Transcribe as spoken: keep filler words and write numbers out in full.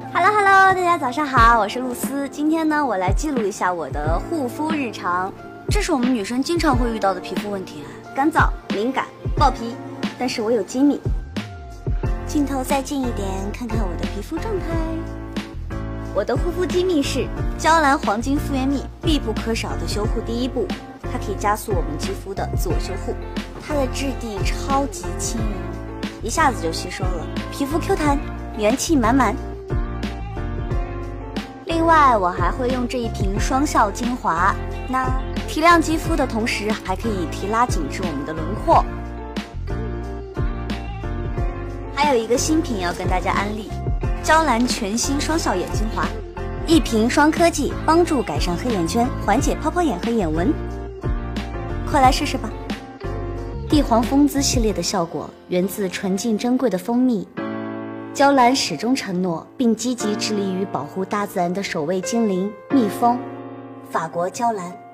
Hello Hello， 大家早上好，我是露丝。今天呢，我来记录一下我的护肤日常。这是我们女生经常会遇到的皮肤问题，干燥、敏感、爆皮。但是我有机密。镜头再近一点，看看我的皮肤状态。我的护肤机密是娇兰黄金复原蜜，必不可少的修护第一步。它可以加速我们肌肤的自我修护。它的质地超级轻盈，一下子就吸收了，皮肤 Q 弹，元气满满。另外，我还会用这一瓶双效精华，那提亮肌肤的同时，还可以提拉紧致我们的轮廓。还有一个新品要跟大家安利，娇兰全新双效眼精华，一瓶双科技，帮助改善黑眼圈，缓解泡泡眼和眼纹。快来试试吧！帝皇蜂姿系列的效果源自纯净珍贵的蜂蜜。娇兰始终承诺并积极致力于保护大自然的守卫精灵——蜜蜂。法国娇兰。